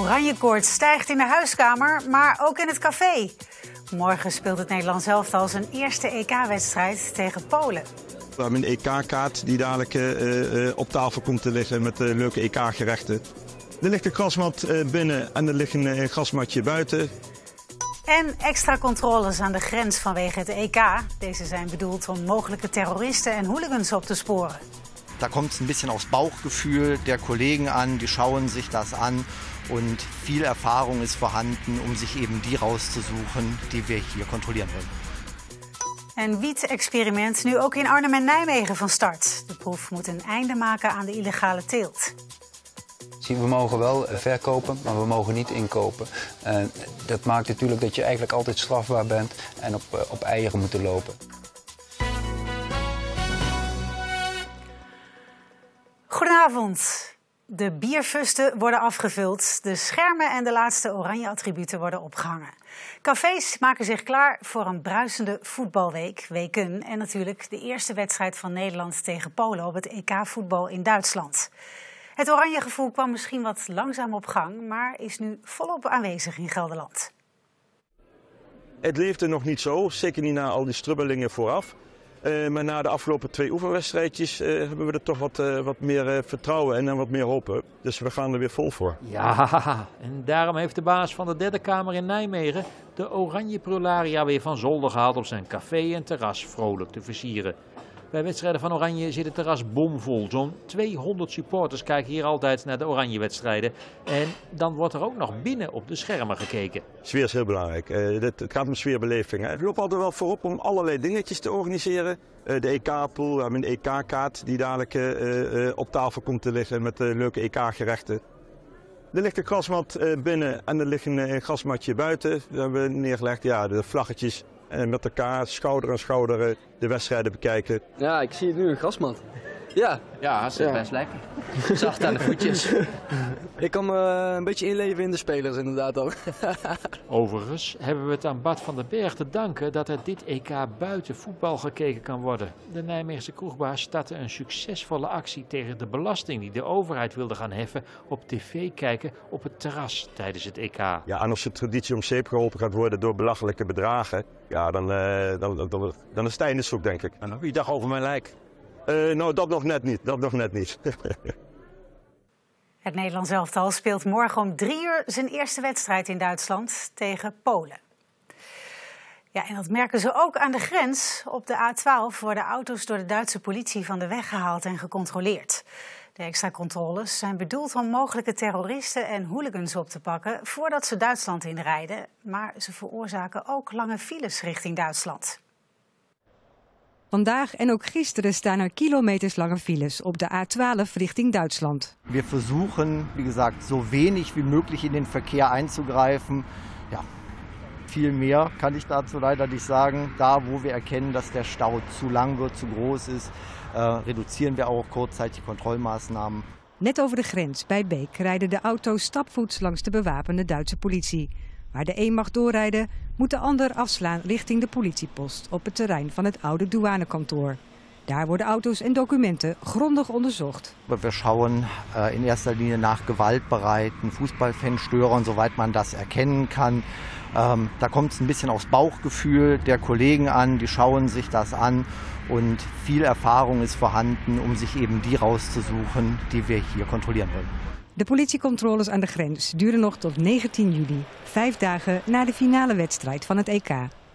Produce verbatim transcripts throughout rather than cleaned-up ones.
Oranjekoorts stijgt in de huiskamer, maar ook in het café. Morgen speelt het Nederlands elftal zijn eerste E K-wedstrijd tegen Polen. We hebben een E K-kaart die dadelijk uh, uh, op tafel komt te liggen met uh, leuke E K-gerechten. Er ligt een grasmat uh, binnen en er ligt een uh, grasmatje buiten. En extra controles aan de grens vanwege het E K. Deze zijn bedoeld om mogelijke terroristen en hooligans op te sporen. Da kommt es ein bisschen aufs Bauchgefühl der Kollegen an, die schauen sich das an und viel Erfahrung ist vorhanden, um sich eben die rauszusuchen, die wir hier kontrollieren wollen. Een wiet-experiment nu ook in Arnhem en Nijmegen van start. De proef moet een einde maken aan de illegale teelt. We mogen wel verkopen, maar we mogen niet inkopen. Uh, dat maakt natuurlijk dat je eigenlijk altijd strafbaar bent en op, uh, op eieren moet lopen. Goedenavond. De bierfusten worden afgevuld, de schermen en de laatste oranje attributen worden opgehangen. Cafés maken zich klaar voor een bruisende voetbalweek, weken en natuurlijk de eerste wedstrijd van Nederland tegen Polen op het E K-voetbal in Duitsland. Het oranje gevoel kwam misschien wat langzaam op gang, maar is nu volop aanwezig in Gelderland. Het leefde nog niet zo, zeker niet na al die strubbelingen vooraf. Uh, maar na de afgelopen twee oefenwedstrijdjes uh, hebben we er toch wat, uh, wat meer uh, vertrouwen en uh, wat meer hoop. Dus we gaan er weer vol voor. Ja, en daarom heeft de baas van de derde kamer in Nijmegen de oranje prularia weer van zolder gehaald om zijn café en terras vrolijk te versieren. Bij wedstrijden van Oranje zit het terras bomvol. Zo'n tweehonderd supporters kijken hier altijd naar de Oranje-wedstrijden. En dan wordt er ook nog binnen op de schermen gekeken. Sfeer is heel belangrijk. Uh, dit, het gaat om sfeerbeleving. Het loopt altijd wel voorop om allerlei dingetjes te organiseren. Uh, de E K-pool, we hebben een E K-kaart die dadelijk uh, uh, op tafel komt te liggen met uh, leuke E K-gerechten. Er ligt een grasmat uh, binnen en er ligt een uh, grasmatje buiten. Dat hebben we neergelegd, ja, de vlaggetjes. En met elkaar schouder aan schouder de wedstrijden bekijken. Ja, ik zie nu een grasmat. Ja, ja, dat is ja. best lekker. Zacht aan de voetjes. Ik kan me een beetje inleven in de spelers inderdaad ook. Overigens hebben we het aan Bart van den Berg te danken dat er dit E K buiten voetbal gekeken kan worden. De Nijmeegse kroegbaas startte een succesvolle actie tegen de belasting die de overheid wilde gaan heffen op tv kijken op het terras tijdens het E K. Ja, en als de traditie om zeep geholpen gaat worden door belachelijke bedragen, ja, dan, uh, dan, dan, dan is het einde zoek, denk ik. En wie dacht over mijn lijk? Uh, nou, dat nog net niet. Dat nog net niet. Het Nederlands elftal speelt morgen om drie uur zijn eerste wedstrijd in Duitsland tegen Polen. Ja, en dat merken ze ook aan de grens. Op de A twaalf worden auto's door de Duitse politie van de weg gehaald en gecontroleerd. De extra controles zijn bedoeld om mogelijke terroristen en hooligans op te pakken voordat ze Duitsland inrijden. Maar ze veroorzaken ook lange files richting Duitsland. Vandaag en ook gisteren staan er kilometerslange files op de A twaalf richting Duitsland. Wir versuchen, wie gesagt, so wenig wie möglich in den Verkehr einzugreifen. Ja, viel mehr kann ich dazu leider nicht sagen. Da, wo wir erkennen, dass der Stau zu lang wird, zu groß ist, äh, reduzieren wir auch kurzzeitig Kontrollmaßnahmen. Net over de grens bij Beek rijden de auto's stapvoets langs de bewapende Duitse politie. Waar de een mag doorrijden, moet de ander afslaan richting de politiepost op het terrein van het oude douanekantoor. Daar worden auto's en documenten grondig onderzocht. We schauen uh, in eerste linie naar gewaltbereiten Fußballfanstörern, soweit man das erkennen kann. Um, da kommt es ein bisschen aufs Bauchgefühl der Kollegen an, die schauen sich das an und viel Erfahrung ist vorhanden, um sich eben die rauszusuchen, die wir hier kontrollieren wollen. De politiecontroles aan de grens duren nog tot negentien juli, vijf dagen na de finale wedstrijd van het E K.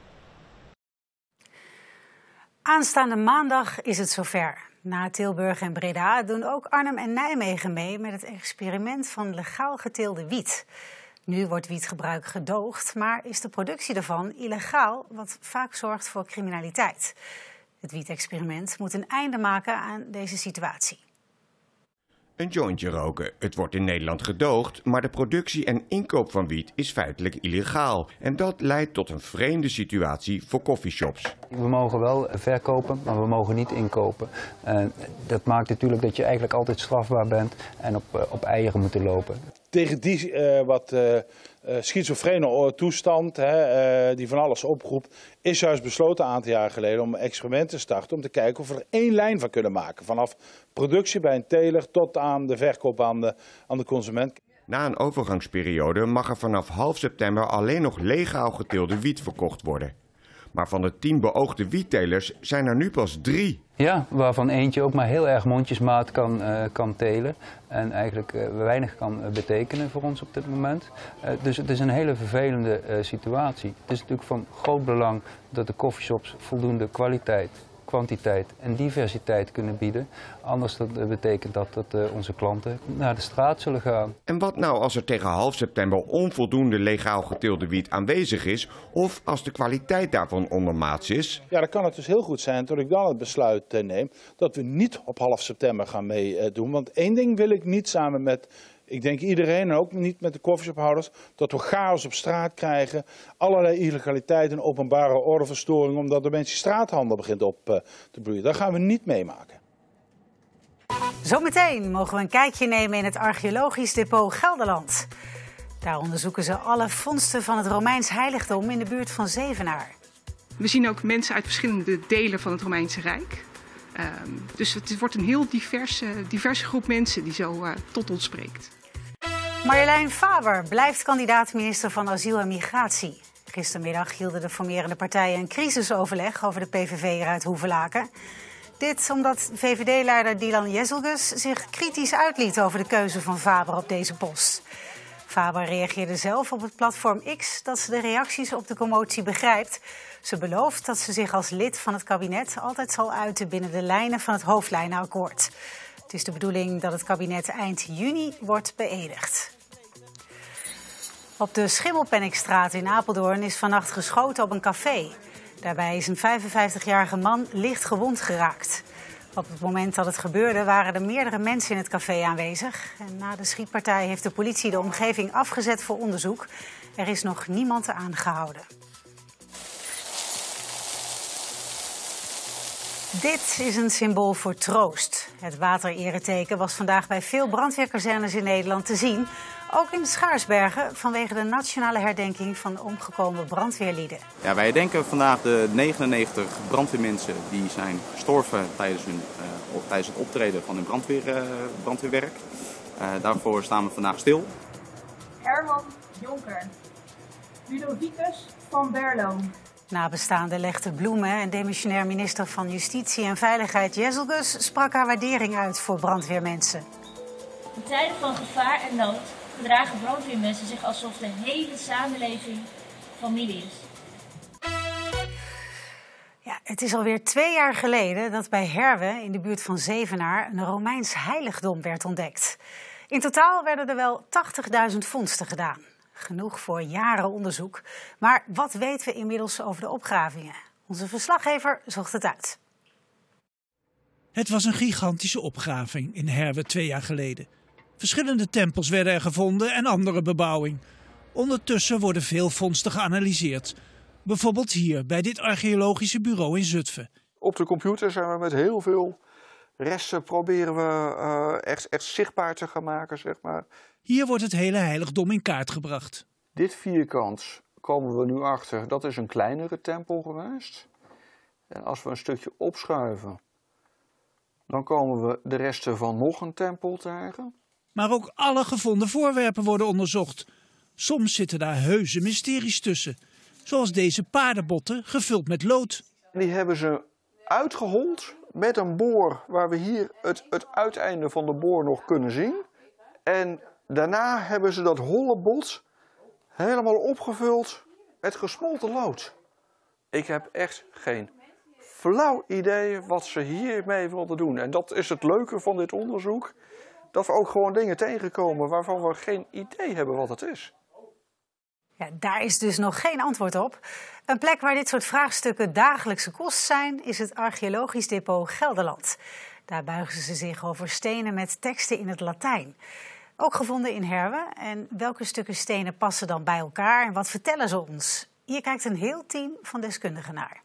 Aanstaande maandag is het zover. Na Tilburg en Breda doen ook Arnhem en Nijmegen mee met het experiment van legaal geteelde wiet. Nu wordt wietgebruik gedoogd, maar is de productie ervan illegaal, wat vaak zorgt voor criminaliteit. Het wietexperiment moet een einde maken aan deze situatie. Een jointje roken. Het wordt in Nederland gedoogd, maar de productie en inkoop van wiet is feitelijk illegaal. En dat leidt tot een vreemde situatie voor coffeeshops. We mogen wel verkopen, maar we mogen niet inkopen. Uh, dat maakt natuurlijk dat je eigenlijk altijd strafbaar bent en op, uh, op eieren moet lopen. Tegen die uh, wat uh, uh, schizofrene toestand, hè, uh, die van alles oproept, is juist besloten een aantal jaar geleden om een experiment te starten om te kijken of we er één lijn van kunnen maken. Vanaf productie bij een teler tot aan de verkoop aan de, aan de consument. Na een overgangsperiode mag er vanaf half september alleen nog legaal geteelde wiet verkocht worden. Maar van de tien beoogde wiettelers zijn er nu pas drie. Ja, waarvan eentje ook maar heel erg mondjesmaat kan, uh, kan telen. En eigenlijk uh, weinig kan uh, betekenen voor ons op dit moment. Uh, dus het is een hele vervelende uh, situatie. Het is natuurlijk van groot belang dat de coffeeshops voldoende kwaliteit, kwantiteit en diversiteit kunnen bieden. Anders dat, uh, betekent dat dat uh, onze klanten naar de straat zullen gaan. En wat nou als er tegen half september onvoldoende legaal geteelde wiet aanwezig is, of als de kwaliteit daarvan ondermaats is? Ja, dan kan het dus heel goed zijn dat ik dan het besluit uh, neem dat we niet op half september gaan meedoen. Uh, Want één ding wil ik niet samen met, ik denk iedereen en ook niet met de koffieshophouders, dat we chaos op straat krijgen, allerlei illegaliteit en openbare ordeverstoring, omdat de mensen straathandel begint op uh, te bloeien. Dat gaan we niet meemaken. Zometeen mogen we een kijkje nemen in het archeologisch depot Gelderland. Daar onderzoeken ze alle vondsten van het Romeins heiligdom in de buurt van Zevenaar. We zien ook mensen uit verschillende delen van het Romeinse Rijk. Uh, dus het wordt een heel diverse, diverse groep mensen die zo uh, tot ons spreekt. Marjolein Faber blijft kandidaat-minister van Asiel en Migratie. Gistermiddag hielden de formerende partijen een crisisoverleg over de P V V uit Hoevelaken. Dit omdat V V D-leider Dylan Jezelgus zich kritisch uitliet over de keuze van Faber op deze post. Faber reageerde zelf op het platform X dat ze de reacties op de commotie begrijpt. Ze belooft dat ze zich als lid van het kabinet altijd zal uiten binnen de lijnen van het hoofdlijnenakkoord. Het is de bedoeling dat het kabinet eind juni wordt beëdigd. Op de Schimmelpenninckstraat in Apeldoorn is vannacht geschoten op een café. Daarbij is een vijfenvijftigjarige man licht gewond geraakt. Op het moment dat het gebeurde waren er meerdere mensen in het café aanwezig. En na de schietpartij heeft de politie de omgeving afgezet voor onderzoek. Er is nog niemand aangehouden. Dit is een symbool voor troost. Het waterereteken was vandaag bij veel brandweerkazernes in Nederland te zien. Ook in Schaarsbergen vanwege de nationale herdenking van omgekomen brandweerlieden. Ja, wij herdenken vandaag de negenennegentig brandweermensen die zijn gestorven tijdens, hun, uh, tijdens het optreden van hun brandweer, uh, brandweerwerk. Uh, daarvoor staan we vandaag stil. Herman Jonker, Ludovicus van Berlo. Nabestaanden legden bloemen en demissionair minister van Justitie en Veiligheid Jezelgus sprak haar waardering uit voor brandweermensen. In tijden van gevaar en nood gedragen brandweermensen zich alsof de hele samenleving familie is. Ja, het is alweer twee jaar geleden dat bij Herwe in de buurt van Zevenaar een Romeins heiligdom werd ontdekt. In totaal werden er wel tachtigduizend vondsten gedaan. Genoeg voor jaren onderzoek. Maar wat weten we inmiddels over de opgravingen? Onze verslaggever zocht het uit. Het was een gigantische opgraving in Herwe twee jaar geleden. Verschillende tempels werden er gevonden en andere bebouwing. Ondertussen worden veel vondsten geanalyseerd. Bijvoorbeeld hier bij dit archeologische bureau in Zutphen. Op de computer zijn we met heel veel resten proberen we uh, echt, echt zichtbaar te gaan maken, zeg maar. Hier wordt het hele heiligdom in kaart gebracht. Dit vierkant komen we nu achter, dat is een kleinere tempel geweest. En als we een stukje opschuiven, dan komen we de resten van nog een tempel tegen. Maar ook alle gevonden voorwerpen worden onderzocht. Soms zitten daar heuse mysteries tussen. Zoals deze paardenbotten gevuld met lood. Die hebben ze uitgehold met een boor waar we hier het, het uiteinde van de boor nog kunnen zien. En daarna hebben ze dat holle bot helemaal opgevuld met gesmolten lood. Ik heb echt geen flauw idee wat ze hiermee wilden doen. En dat is het leuke van dit onderzoek. Dat we ook gewoon dingen tegenkomen waarvan we geen idee hebben wat het is. Ja, daar is dus nog geen antwoord op. Een plek waar dit soort vraagstukken dagelijkse kost zijn, is het archeologisch depot Gelderland. Daar buigen ze zich over stenen met teksten in het Latijn. Ook gevonden in Herwe. En welke stukken stenen passen dan bij elkaar en wat vertellen ze ons? Hier kijkt een heel team van deskundigen naar.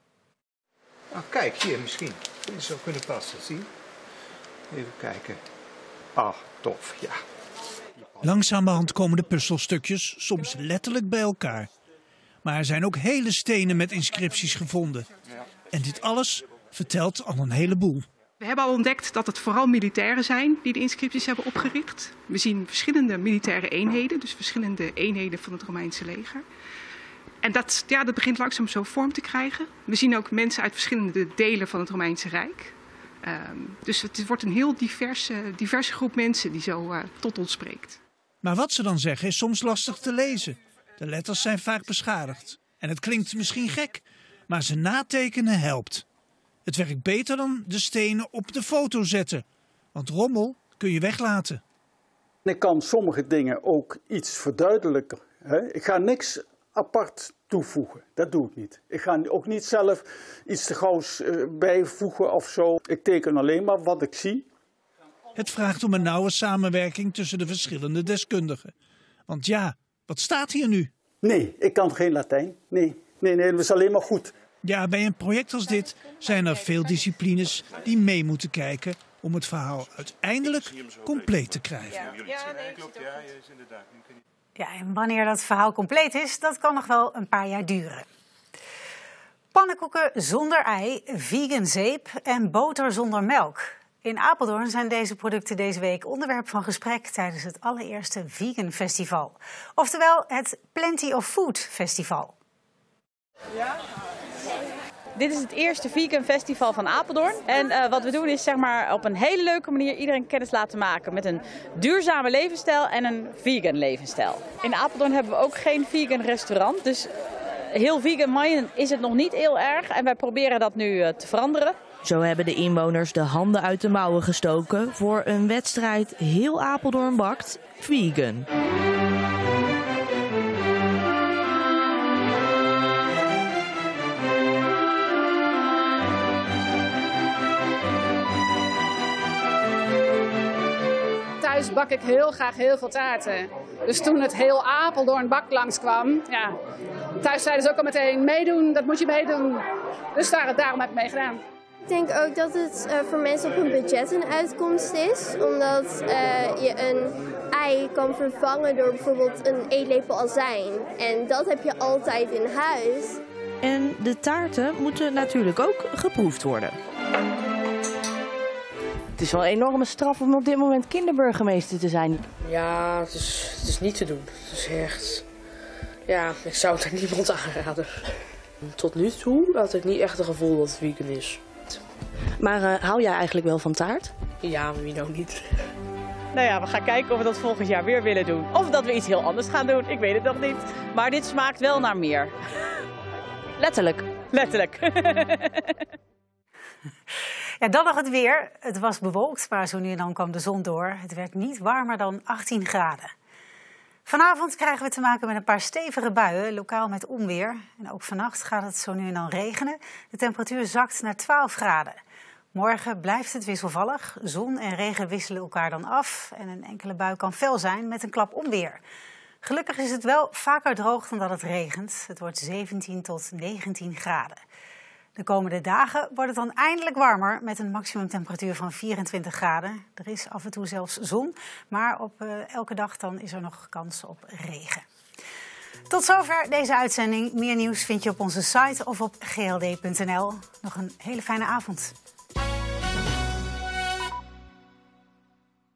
Oh, kijk, hier misschien. Dit zou kunnen passen, zie. Even kijken. Ah, tof, ja. Langzamerhand komen de puzzelstukjes soms letterlijk bij elkaar. Maar er zijn ook hele stenen met inscripties gevonden. En dit alles vertelt al een heleboel. We hebben al ontdekt dat het vooral militairen zijn die de inscripties hebben opgericht. We zien verschillende militaire eenheden, dus verschillende eenheden van het Romeinse leger. En dat, ja, dat begint langzaam zo vorm te krijgen. We zien ook mensen uit verschillende delen van het Romeinse Rijk. Um, dus het wordt een heel diverse, diverse groep mensen die zo uh, tot ons spreekt. Maar wat ze dan zeggen is soms lastig te lezen. De letters zijn vaak beschadigd. En het klinkt misschien gek, maar ze natekenen helpt. Het werkt beter dan de stenen op de foto zetten. Want rommel kun je weglaten. Ik kan sommige dingen ook iets verduidelijken. Ik ga niks apart toevoegen. Dat doe ik niet. Ik ga ook niet zelf iets te gauws bijvoegen of zo. Ik teken alleen maar wat ik zie. Het vraagt om een nauwe samenwerking tussen de verschillende deskundigen. Want ja, wat staat hier nu? Nee, ik kan geen Latijn. Nee, nee, nee, dat is alleen maar goed. Ja, bij een project als dit zijn er veel disciplines die mee moeten kijken om het verhaal uiteindelijk compleet te krijgen. Ja, en wanneer dat verhaal compleet is, dat kan nog wel een paar jaar duren. Pannenkoeken zonder ei, vegan zeep en boter zonder melk. In Apeldoorn zijn deze producten deze week onderwerp van gesprek tijdens het allereerste Vegan Festival. Oftewel het Plenty of Food Festival. Ja. Dit is het eerste Vegan Festival van Apeldoorn. En uh, wat we doen is zeg maar op een hele leuke manier iedereen kennis laten maken met een duurzame levensstijl en een vegan levensstijl. In Apeldoorn hebben we ook geen vegan restaurant, dus heel vegan is het nog niet heel erg en wij proberen dat nu uh, te veranderen. Zo hebben de inwoners de handen uit de mouwen gestoken voor een wedstrijd Heel Apeldoorn bakt vegan. Thuis bak ik heel graag heel veel taarten. Dus toen het Heel Apeldoorn bak langskwam, ja, thuis zeiden ze ook al meteen meedoen, dat moet je meedoen. Dus daar, daarom heb ik meegedaan. Ik denk ook dat het uh, voor mensen op een budget een uitkomst is. Omdat uh, je een ei kan vervangen door bijvoorbeeld een eetlepel azijn. En dat heb je altijd in huis. En de taarten moeten natuurlijk ook geproefd worden. Het is wel een enorme straf om op dit moment kinderburgemeester te zijn. Ja, het is, het is niet te doen. Het is echt... Ja, ik zou het aan niemand aanraden. Tot nu toe had ik niet echt het gevoel dat het vegan is. Maar uh, hou jij eigenlijk wel van taart? Ja, wie nou niet. Nou ja, we gaan kijken of we dat volgend jaar weer willen doen. Of dat we iets heel anders gaan doen, ik weet het nog niet. Maar dit smaakt wel naar meer. Letterlijk. Letterlijk. Ja, dan nog het weer. Het was bewolkt, maar zo nu en dan kwam de zon door. Het werd niet warmer dan achttien graden. Vanavond krijgen we te maken met een paar stevige buien, lokaal met onweer. En ook vannacht gaat het zo nu en dan regenen. De temperatuur zakt naar twaalf graden. Morgen blijft het wisselvallig. Zon en regen wisselen elkaar dan af. En een enkele bui kan fel zijn met een klap onweer. Gelukkig is het wel vaker droog dan dat het regent. Het wordt zeventien tot negentien graden. De komende dagen wordt het dan eindelijk warmer met een maximumtemperatuur van vierentwintig graden. Er is af en toe zelfs zon, maar op uh, elke dag dan is er nog kans op regen. Tot zover deze uitzending. Meer nieuws vind je op onze site of op g l d punt n l. Nog een hele fijne avond.